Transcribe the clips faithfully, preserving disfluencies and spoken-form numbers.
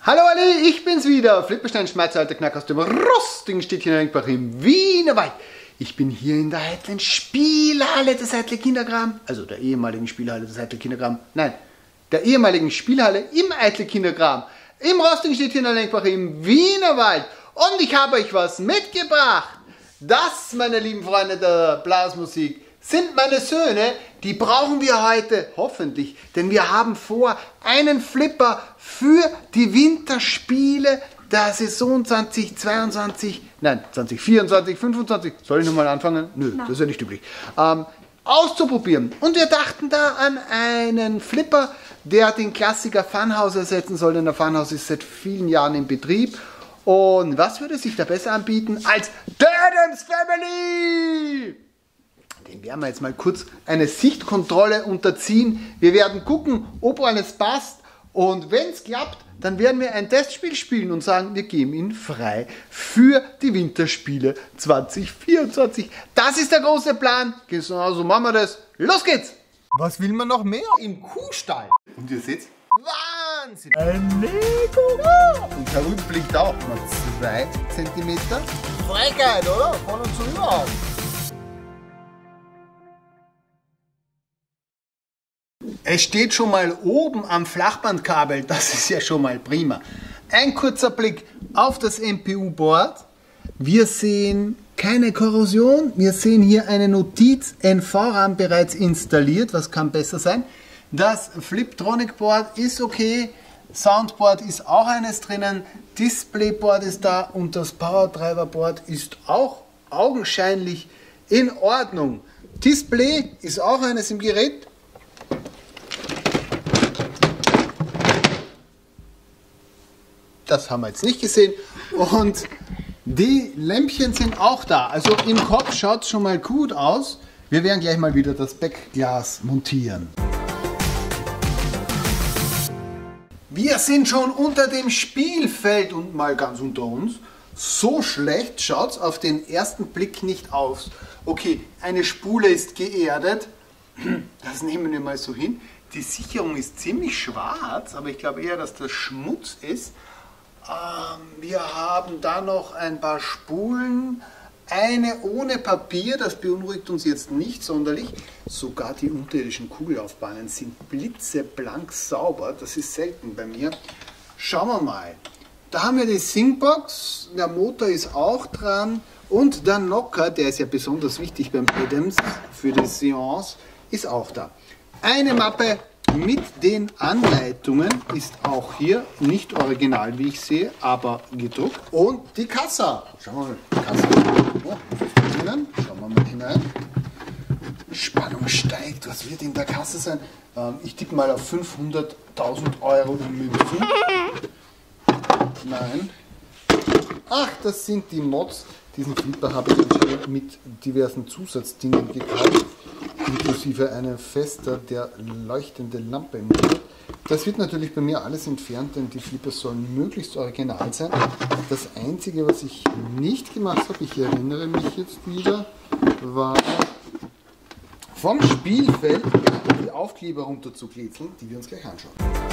Hallo Ali, ich bin's wieder, Flipperstein Schmerzer, alter Knack aus dem rostigen Städtchen Renkbach im Wienerwald. Ich bin hier in der eitlen Spielhalle des Eitle Kinderkram, also der ehemaligen Spielhalle des Eitle Kinderkram, nein, der ehemaligen Spielhalle im Eitle Kinderkram, im rostigen Städtchen Renkbach im Wienerwald. Und ich habe euch was mitgebracht. Das, meine lieben Freunde der Blasmusik, sind meine Söhne, die brauchen wir heute, hoffentlich, denn wir haben vor, einen Flipper für die Winterspiele der Saison zweitausendzweiundzwanzig, nein, zweitausendvierundzwanzig, fünfundzwanzig, soll ich nochmal anfangen? Nö, Nein. Das ist ja nicht üblich. Ähm, auszuprobieren. Und wir dachten da an einen Flipper, der den Klassiker Funhouse ersetzen soll, denn der Funhouse ist seit vielen Jahren in Betrieb. Und was würde sich da besser anbieten als The Addams Family? Den werden wir jetzt mal kurz eine Sichtkontrolle unterziehen. Wir werden gucken, ob alles passt. Und wenn es klappt, dann werden wir ein Testspiel spielen und sagen, wir geben ihn frei für die Winterspiele zweitausendvierundzwanzig. Das ist der große Plan. Genau so machen wir das. Los geht's! Was will man noch mehr? Im Kuhstall. Und ihr seht, Wahnsinn! Ein Lego! Und da unten blinkt auch mal zwei Zentimeter. Frechheit, oder? Von und zu überhaupt. Es steht schon mal oben am Flachbandkabel, das ist ja schon mal prima. Ein kurzer Blick auf das M P U-Board. Wir sehen keine Korrosion. Wir sehen hier eine Notiz, N V-RAM bereits installiert. Was kann besser sein? Das Fliptronic-Board ist okay. Soundboard ist auch eines drinnen. Displayboard ist da und das Powerdriver-Board ist auch augenscheinlich in Ordnung. Display ist auch eines im Gerät. Das haben wir jetzt nicht gesehen. Und die Lämpchen sind auch da. Also im Kopf schaut es schon mal gut aus. Wir werden gleich mal wieder das Backglas montieren. Wir sind schon unter dem Spielfeld und mal ganz unter uns. So schlecht schaut es auf den ersten Blick nicht aus. Okay, eine Spule ist geerdet. Das nehmen wir mal so hin. Die Sicherung ist ziemlich schwarz, aber ich glaube eher, dass das Schmutz ist. Wir haben da noch ein paar Spulen, eine ohne Papier, das beunruhigt uns jetzt nicht sonderlich. Sogar die unterirdischen Kugellaufbahnen sind blitzeblank sauber, das ist selten bei mir. Schauen wir mal. Da haben wir die Singbox, der Motor ist auch dran und der Nocker, der ist ja besonders wichtig beim Addams für die Seance, ist auch da. Eine Mappe mit den Anleitungen ist auch hier, nicht original wie ich sehe, aber gedruckt. Und die Kassa. Schauen wir mal, die Kassa. Oh, drinnen. Schauen wir mal hinein. Spannung steigt. Was wird in der Kasse sein? Ähm, ich tippe mal auf fünfhunderttausend Euro in Münzen. Nein. Ach, das sind die Mods. Diesen Flipper habe ich mit diversen Zusatzdingen gekauft. Inklusive einem Fester, der leuchtende Lampe im Mund hat. Das wird natürlich bei mir alles entfernt, denn die Flippers sollen möglichst original sein. Das Einzige, was ich nicht gemacht habe, ich erinnere mich jetzt wieder, war vom Spielfeld die Aufkleber runterzuklezeln, die wir uns gleich anschauen.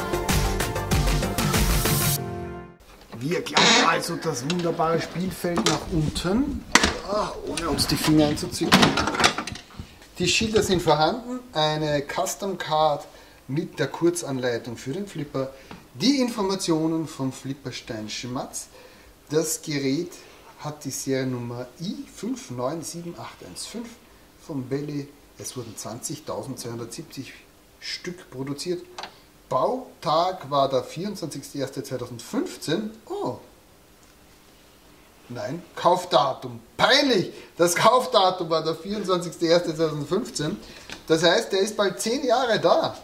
Wir gleiten also das wunderbare Spielfeld nach unten, ohne uns die Finger einzuzwicken. Die Schilder sind vorhanden, eine Custom Card mit der Kurzanleitung für den Flipper, die Informationen vom Flipperstein Schmatz. Das Gerät hat die Seriennummer I fünf neun sieben acht eins fünf vom Belly. Es wurden zwanzigtausendzweihundertsiebzig Stück produziert. Bautag war der vierundzwanzigster erster zweitausendfünfzehn. Oh! Nein, Kaufdatum. Peinlich! Das Kaufdatum war der vierundzwanzigster erster zweitausendfünfzehn. Das heißt, der ist bald zehn Jahre da.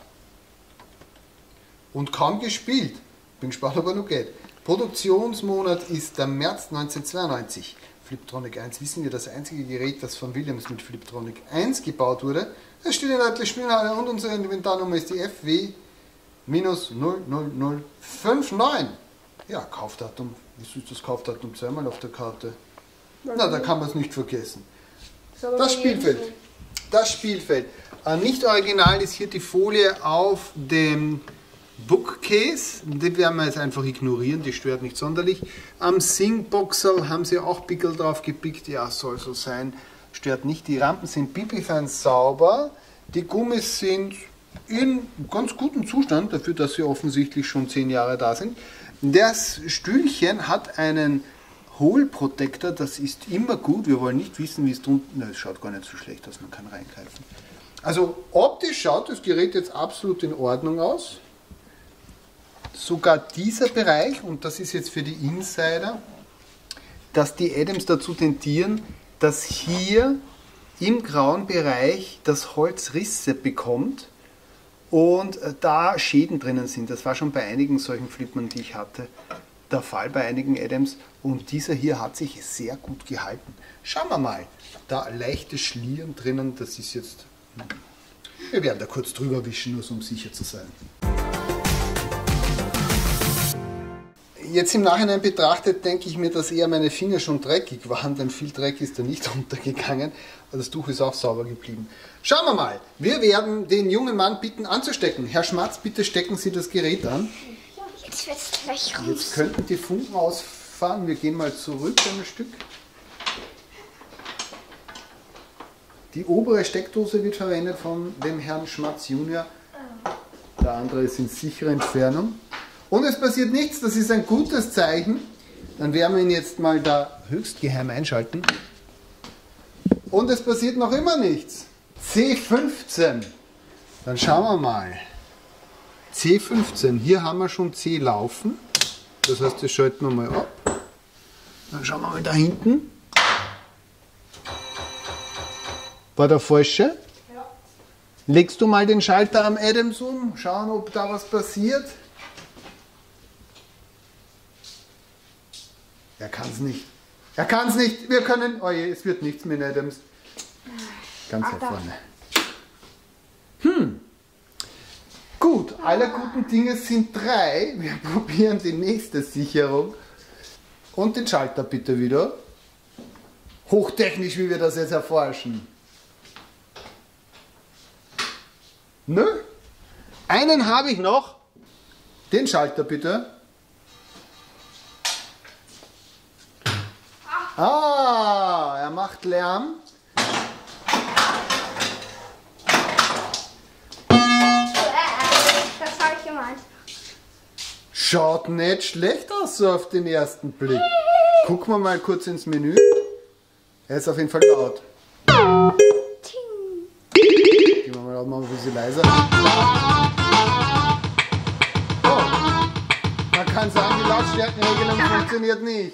Und kaum gespielt. Bin gespannt, ob er noch geht. Produktionsmonat ist der März neunzehnhundertzweiundneunzig. Fliptronic eins, wissen wir, das einzige Gerät, das von Williams mit Fliptronic eins gebaut wurde. Es steht in der Eitle Spielhalle und unsere Inventarnummer ist die F W null null null fünf neun. Ja, Kaufdatum. Wieso ist das Kaufdatum zweimal auf der Karte? Na, da kann man es nicht vergessen. Das Spielfeld. Das Spielfeld. Nicht original ist hier die Folie auf dem Bookcase, die werden wir jetzt einfach ignorieren, die stört nicht sonderlich. Am Singboxer haben sie auch Pickel drauf gepickt, ja, soll so sein, stört nicht. Die Rampen sind pipifein sauber, die Gummis sind in ganz gutem Zustand, dafür, dass sie offensichtlich schon zehn Jahre da sind. Das Stühlchen hat einen Hole Protector, das ist immer gut, wir wollen nicht wissen, wie es drunten, na, es schaut gar nicht so schlecht aus, man kann reingreifen. Also optisch schaut das Gerät jetzt absolut in Ordnung aus. Sogar dieser Bereich, und das ist jetzt für die Insider, dass die Adams dazu tendieren, dass hier im grauen Bereich das Holz Risse bekommt und da Schäden drinnen sind. Das war schon bei einigen solchen Flippern, die ich hatte, der Fall bei einigen Adams. Und dieser hier hat sich sehr gut gehalten. Schauen wir mal, da leichtes Schlieren drinnen, das ist jetzt... Wir werden da kurz drüber wischen, nur so um sicher zu sein. Jetzt im Nachhinein betrachtet, denke ich mir, dass eher meine Finger schon dreckig waren, denn viel Dreck ist da nicht runtergegangen. Aber das Tuch ist auch sauber geblieben. Schauen wir mal. Wir werden den jungen Mann bitten anzustecken. Herr Schmatz, bitte stecken Sie das Gerät an. Jetzt wird's gleich raus. Jetzt könnten die Funken ausfahren. Wir gehen mal zurück ein Stück. Die obere Steckdose wird verwendet von dem Herrn Schmatz Junior. Der andere ist in sicherer Entfernung. Und es passiert nichts, das ist ein gutes Zeichen. Dann werden wir ihn jetzt mal da höchst geheim einschalten. Und es passiert noch immer nichts. C fünfzehn. Dann schauen wir mal. C fünfzehn. Hier haben wir schon C laufen. Das heißt, das schalten wir mal ab. Dann schauen wir mal da hinten. War der falsche? Ja. Legst du mal den Schalter am Adams um? Schauen, ob da was passiert. Er kann es nicht. Er kann es nicht. Wir können... Oh je, es wird nichts mit Adams. Ganz da vorne. Hm. Gut, aller guten Dinge sind drei. Wir probieren die nächste Sicherung. Und den Schalter bitte wieder. Hochtechnisch, wie wir das jetzt erforschen. Nö. Einen habe ich noch. Den Schalter bitte. Ah, er macht Lärm. Das habe ich gemeint. Schaut nicht schlecht aus so auf den ersten Blick. Gucken wir mal kurz ins Menü. Er ist auf jeden Fall laut. Gehen wir mal auch mal ein bisschen leiser. Oh, man kann sagen, die Lautstärkenregelung funktioniert nicht.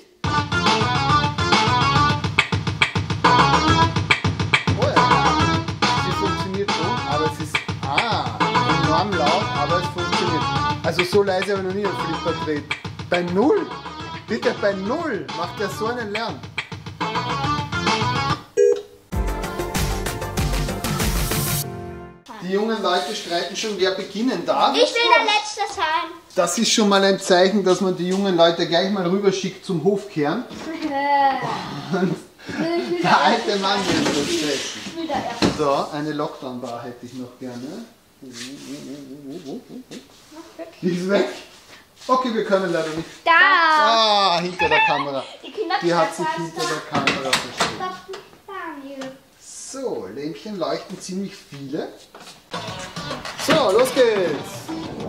Oh ja, sie funktioniert schon, aber es ist ah, enorm laut, aber es funktioniert. Also so leise habe ich noch nie einen Flipper gedreht. Bei null, bitte bei null macht er so einen Lärm. Die jungen Leute streiten schon, wer beginnen darf. Ich will der Letzte sein. Das ist schon mal ein Zeichen, dass man die jungen Leute gleich mal rüberschickt zum Hofkehren. Und der alte Mann will das stechen. So, eine Lockdown-Bar hätte ich noch gerne. Die ist weg. Okay, wir können leider nicht. Da! Ah, hinter der Kamera. Die Kinder Die hat sich hinter der Kamera versteckt. So, Lämpchen leuchten ziemlich viele. So, los geht's!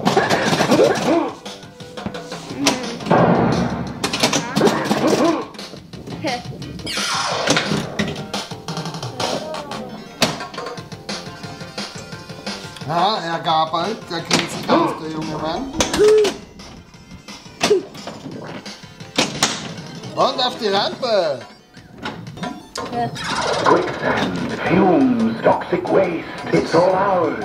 Ja, er gabelt, der kennt sich aus, der junge Mann. Und auf die Rampe! Quicksand, fumes, toxic waste, it's all ours.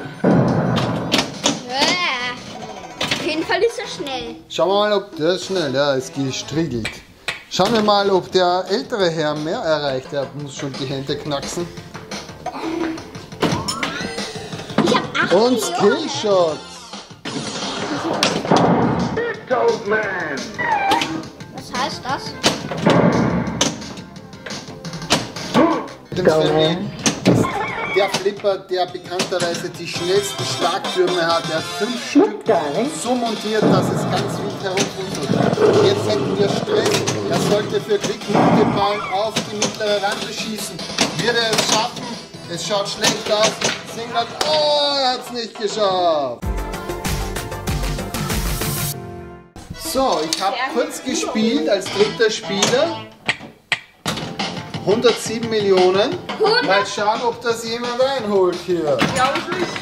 Auf jeden Fall ist er schnell. Schauen wir mal, ob der ist schnell, ja, ist gestriegelt. Schauen wir mal, ob der ältere Herr mehr erreicht. Er muss schon die Hände knacksen. Ich hab acht Und Millionen. Skillshots. Big old man. Was heißt das? Dem Verlegen ist der Flipper, der bekannterweise die schnellsten Schlagtürme hat. Der hat fünf Stück so montiert, dass es ganz wild herumfunkelt. Jetzt hätten wir Stress. Er sollte für Quick Multiball auf die mittlere Rampe schießen. Wird er es schaffen? Es schaut schlecht aus. Singert, oh, er hat es nicht geschafft. So, ich habe kurz gespielt als dritter Spieler. hundertsieben Millionen. Mal schauen, ob das jemand einholt hier. Glaube ich nicht.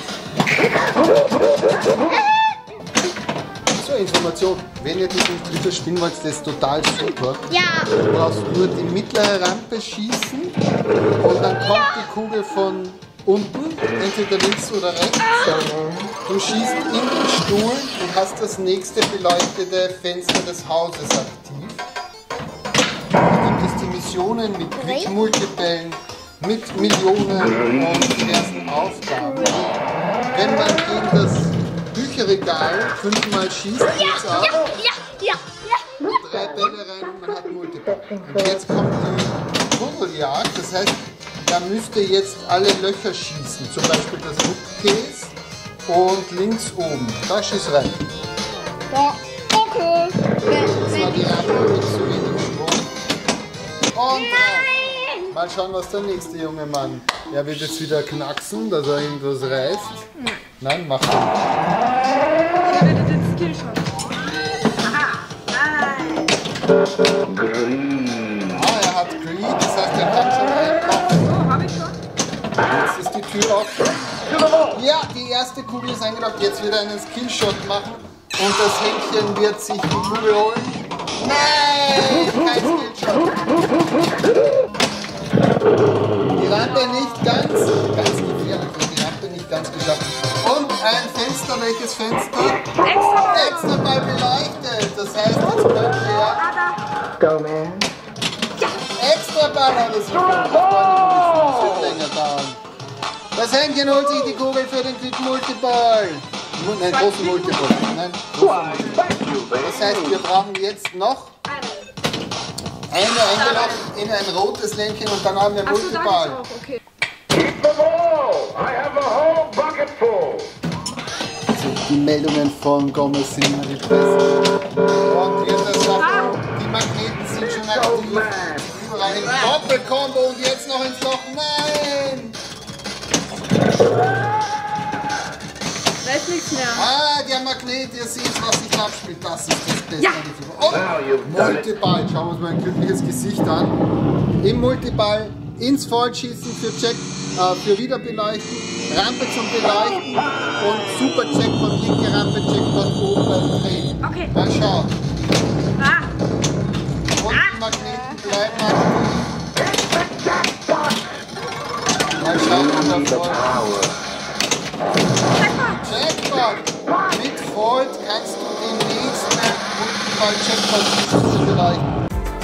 So, Information. Wenn ihr diesen Dritter spielen wollt, das ist total super. Ja. Du brauchst nur die mittlere Rampe schießen und dann kommt die Kugel von unten, entweder links oder rechts. Du schießt in den Stuhl und hast das nächste beleuchtete Fenster des Hauses aktiv. Dann gibt es die Missionen mit Quick Multibällen, mit Millionen und diversen Aufgaben. Wenn man gegen das Bücherregal fünfmal schießt, geht's auf. Ja, ja, ja. Drei Bälle rein und man hat Multiball. Und jetzt kommt die Kurveljagd, das heißt, da müsst ihr jetzt alle Löcher schießen, zum Beispiel das Bookcase und links oben. Da schießt rein. Ja, okay. Das war die Rampe mit so wenig Strom. Und drauf. Mal schauen, was der nächste junge Mann. Er wird jetzt wieder knacksen, dass er irgendwas reißt. Nein, macht er nicht. Der wird den Skillshot. Aha. Nein. Green. Ah, er hat Greed, das heißt, er kann schon einkaufen. So, hab ich schon. Jetzt ist die Tür offen. Ja, die erste Kugel ist eingeloggt. Jetzt wird er einen Skillshot machen. Und das Händchen wird sich die Kugel holen. Nein, kein Skillshot. Die Rampe nicht ganz, ganz gefährlich. Die Rampe nicht ganz geschafft. Und ein Fenster, welches Fenster? Extra. Extra mal beleuchtet. Das heißt, jetzt könnte er Go, man. extra Ball hat es gefunden. Das wird länger dauern. Das Händchen holt sich die Kugel für den Quick Multiball. Nein, großen Multiball. Nein, großen Multiball. Das heißt, wir brauchen jetzt noch eine eingeloggt in ein rotes Lämpchen und dann haben wir Achso, da geht's Multiball. auch. Okay. Keep the ball. I have a whole bucket full. Die Meldungen von Gomez sind immer die besten. Und wird das schaffen. Die Magneten sind schon aktiv. Überall hin. Doppelkombo und jetzt noch ins Loch. Nein! Da ist nichts mehr. Ah, der Magnet, ihr seht, was sich abspielt. Das ist das Beste. Ja. Oh, Now you've done it. Multiball. Schauen wir uns mal ein glückliches Gesicht an. Im Multiball ins Vollschießen für Check, äh, für Wiederbeleuchten, Rampe zum Beleuchten und Super Checkpoint, linke Rampe, Checkpoint oben beim Drehen. Okay. Mal schauen. Ah. Und die Magneten bleiben aktiv. Mal schauen, ob er voll. Checkpoint! Mit Fold kannst du den nächsten Multiball-Checkpoint beleuchten.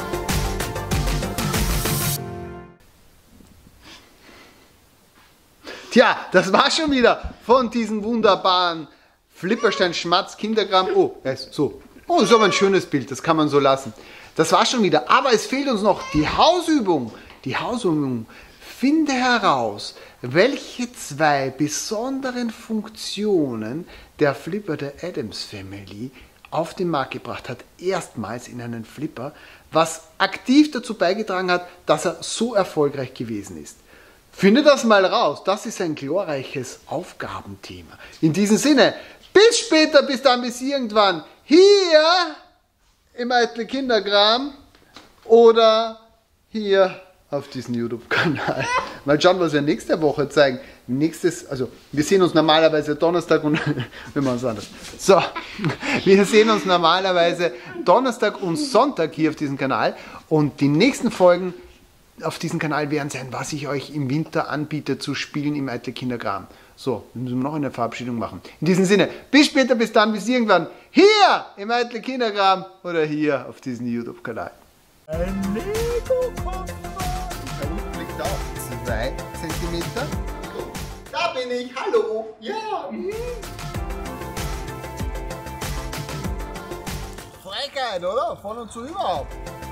Tja, das war schon wieder von diesem wunderbaren Flipperstein-Schmatz-Kinderkram. Oh, er ist so. Oh, das ist aber ein schönes Bild, das kann man so lassen. Das war schon wieder. Aber es fehlt uns noch die Hausübung. Die Hausübung. Finde heraus, welche zwei besonderen Funktionen der Flipper der Addams Family auf den Markt gebracht hat. Erstmals in einen Flipper, was aktiv dazu beigetragen hat, dass er so erfolgreich gewesen ist. Finde das mal raus. Das ist ein glorreiches Aufgabenthema. In diesem Sinne, bis später, bis dann, bis irgendwann. Hier im Eitle Kinderkram oder hier auf diesem YouTube-Kanal. Mal schauen, was wir nächste Woche zeigen. Nächstes, also wir sehen uns normalerweise Donnerstag und wir machen es anders. So, wir sehen uns normalerweise Donnerstag und Sonntag hier auf diesem Kanal und die nächsten Folgen auf diesem Kanal werden sein, was ich euch im Winter anbiete zu spielen im Eitle Kinderkram. So, dann müssen wir noch eine Verabschiedung machen. In diesem Sinne, bis später, bis dann, bis irgendwann hier im Eitle Kinderkram oder hier auf diesem YouTube-Kanal. Ein Lego-Koffer. Da unten liegt auch zwei Zentimeter. Da bin ich, hallo. Ja. Mhm. Frechheit, oder? Von und zu überhaupt.